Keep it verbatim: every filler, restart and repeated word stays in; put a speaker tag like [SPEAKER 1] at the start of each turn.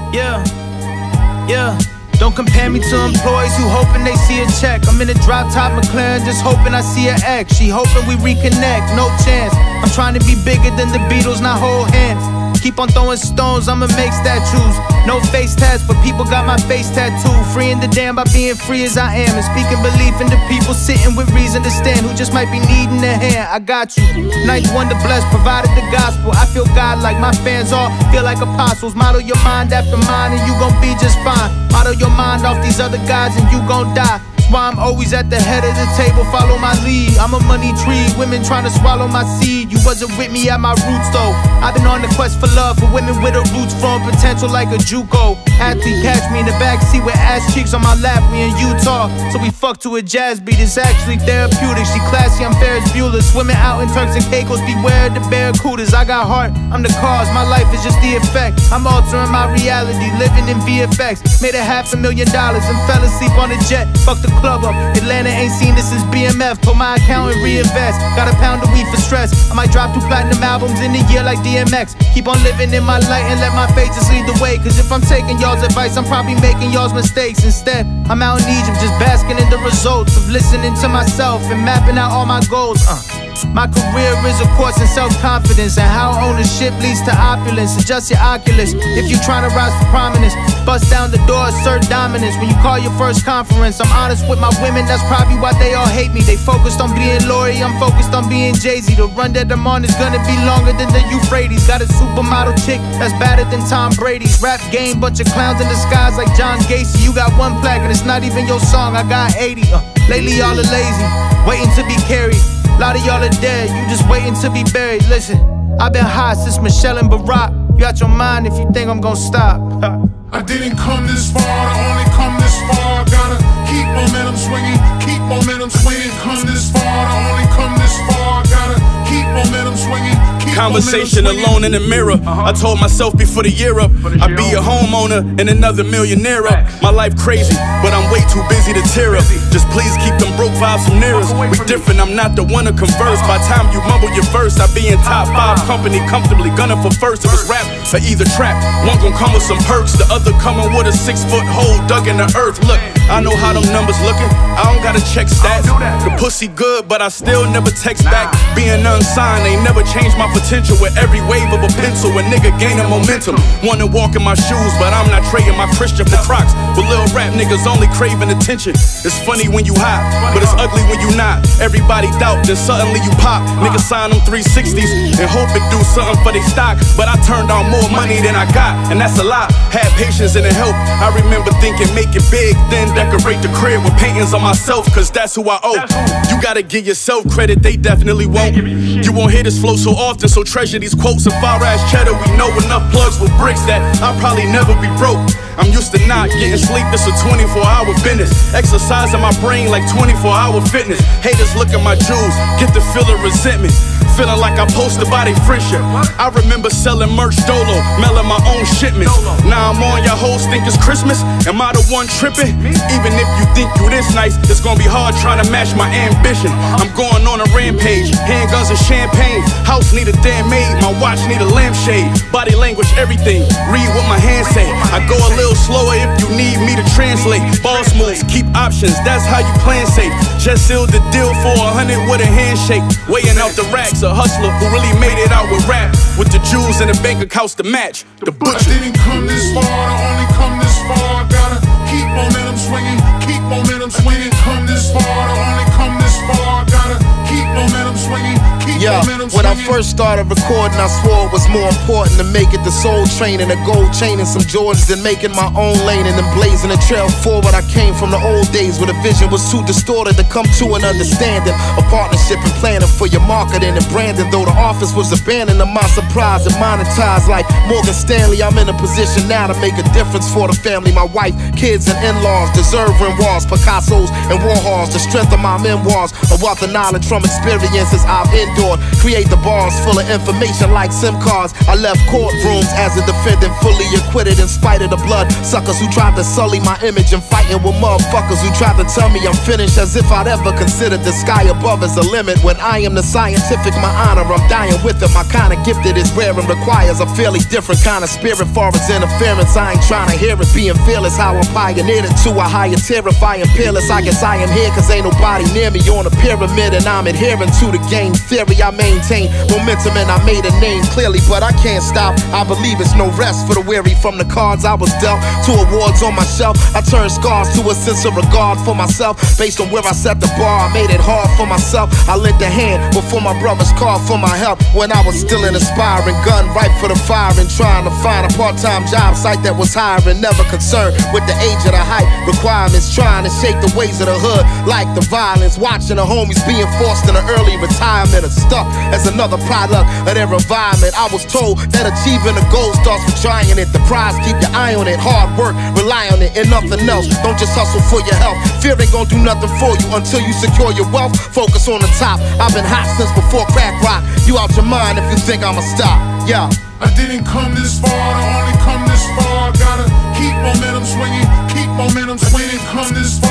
[SPEAKER 1] Yeah, yeah. Don't compare me to employees who hoping they see a check. I'm in a drop-top McLaren, just hoping I see an X. She hoping we reconnect, no chance. I'm trying to be bigger than the Beatles, not hold hands. Keep on throwing stones, I'ma make statues. No face tats, but people got my face tattooed. Freeing the damn by being free as I am. And speaking belief in the people sitting with reason to stand, who just might be needing a hand. I got you. Ninth wonder blessed, provided the gospel. I feel God like my fans all feel like apostles. Model your mind after mine and you gon' be just fine. Model your mind off these other guys and you gon' die. Why I'm always at the head of the table, follow my lead. I'm a money tree, women trying to swallow my seed. You wasn't with me at my roots though. I've been on the quest for love, for women with her roots from potential like a JUCO athlete. Catch me in the backseat with ass cheeks on my lap, we in Utah. So we fuck to a jazz beat, it's actually therapeutic. She classy, I'm Ferris Bueller. Swimming out in Turks and Caicos, beware the barracudas. I got heart, I'm the cause, my life is just the effect. I'm altering my reality, living in V F X. Made a half a million dollars and fell asleep on a jet. Fuck the club up. Atlanta ain't seen this since B M F. Told my accountant reinvest. Got a pound of weed for stress. I might drop two platinum albums in a year like D M X. Keep on living in my light and let my faith just lead the way. Cause if I'm taking y'all's advice, I'm probably making y'all's mistakes. Instead, I'm out in Egypt just basking in the results of listening to myself and mapping out all my goals. Uh. My career is a course in self-confidence and how ownership leads to opulence. Adjust your Oculus if you're trying to rise to prominence. Bust down the door, assert dominance. When you call your first conference, I'm honest with my women, that's probably why they all hate me. They focused on being Lori, I'm focused on being Jay-Z. The run that I'm on is gonna be longer than the Euphrates. Got a supermodel chick that's better than Tom Brady's. Rap game, bunch of clowns in disguise like John Gacy. You got one plaque and it's not even your song, I got eighty. uh, Lately y'all are lazy, waiting to be carried. A lot of y'all are dead, you just waiting to be buried. Listen, I've been hot since Michelle and Barack. You out your mind if you think I'm gonna stop.
[SPEAKER 2] I didn't come this far to only come this far. Gotta keep momentum swinging, keep momentum swinging. Come this far to only come this far. Gotta keep momentum swinging.
[SPEAKER 3] Conversation alone in the mirror. I told myself before the year up, I'd be a homeowner and another millionaire up. My life crazy, but I'm way too busy to tear up. Just please keep them broke vibes from near us. We different, I'm not the one to converse. By the time you mumble your verse, I'd be in top five company, comfortably gunning for first. It was rap or either trap. One gon' come with some perks, the other coming with a six foot hole dug in the earth. Look, I know how them numbers looking, I don't gotta check stats. The pussy good, but I still never text back. Being unsigned ain't never changed my potential. With every wave of a pencil, a nigga gaining momentum. Wanna walk in my shoes, but I'm not trading my Christian for Crocs. But little rap niggas only craving attention. It's funny when you hot, but it's ugly when you not. Everybody doubt, then suddenly you pop. Niggas sign them three sixties and hope it do something for they stock. But I turned on more money than I got, and that's a lot. Had patience and it helped. I remember thinking make it big, then decorate the crib with paintings on myself, cause that's who I owe. You gotta give yourself credit, they definitely won't. You won't hear this flow so often, so treasure these quotes. And far as cheddar, we know enough plugs with bricks that I'll probably never be broke. I'm used to not getting sleep, this a twenty-four hour business. Exercising my brain like twenty-four hour fitness. Haters look at my jewels, get the feel of resentment. Feeling like I posted by their friendship. I remember selling merch dolo, mailing my own shipments. Now I'm on, y'all hoes think it's Christmas. Am I the one tripping? Even if you think you this nice, it's gonna be hard trying to match my ambition. I'm going on a rampage, handguns and champagne. House need a damn maid, my watch need a lampshade. Body language, everything, read what my hands say. I go a little slower if you need me to translate. Boss moves, keep options, that's how you plan safe. Just sealed the deal for a hundred with a handshake. Weighing out the racks, a hustler who really made it out with rap. With the jewels and the bank accounts to match. The butcher.
[SPEAKER 2] I didn't come this far to only come this far. Gotta keep momentum swinging, keep momentum swinging. Come this far to only come this far. Gotta keep momentum swinging, keep
[SPEAKER 4] yeah,
[SPEAKER 2] momentum swinging.
[SPEAKER 4] When I first started recording, I swore it was more important to make it the Soul Train and a gold chain and some Jordans than making my own lane and then blazing a trail forward. I came from the old days where the vision was too distorted to come to an understanding. A partnership and planning for your marketing and branding. Though the office was abandoned, to my surprise and monetized like Morgan Stanley. I'm in a position now to make a difference for the family. My wife, kids, and in-laws deserve Renoirs, Picassos, and Warhols. The strength of my memoirs, a wealth of knowledge from experiences I've endured. board. Create the bars full of information like SIM cards. I left courtrooms as a defendant, fully acquitted in spite of the blood suckers who tried to sully my image, and fighting with motherfuckers who tried to tell me I'm finished, as if I'd ever considered the sky above as a limit. When I am the scientific, my honor, I'm dying with it. My kind of gifted is rare and requires a fairly different kind of spirit. Far as interference, I ain't trying to hear it. Being fearless, how I'm pioneered it to a higher terrifying peerless. I guess I am here cause ain't nobody near me on a pyramid, and I'm adhering to the game theory. I maintain momentum and I made a name clearly, but I can't stop. I believe it's no rest for the weary. From the cards I was dealt to awards on my shelf, I turned scars to a sense of regard for myself. Based on where I set the bar, I made it hard for myself. I lent a hand before my brothers called for my help, when I was still an aspiring gun, ripe for the firing, trying to find a part-time job site that was hiring, never concerned with the age of the height requirements, trying to shake the ways of the hood like the violence, watching the homies being forced into early retirement or stuck as another product of their environment. I was told that achieving a goal starts with trying it. The prize, keep your eye on it, hard work, rely on it, and nothing else. Don't just hustle for your health. Fear ain't gonna do nothing for you until you secure your wealth. Focus on the top. I've been hot since before crack rock. You out your mind if you think I'ma stop. Yeah.
[SPEAKER 2] I didn't come this far to only come this far. Gotta keep momentum swinging, keep momentum swinging. Come this far.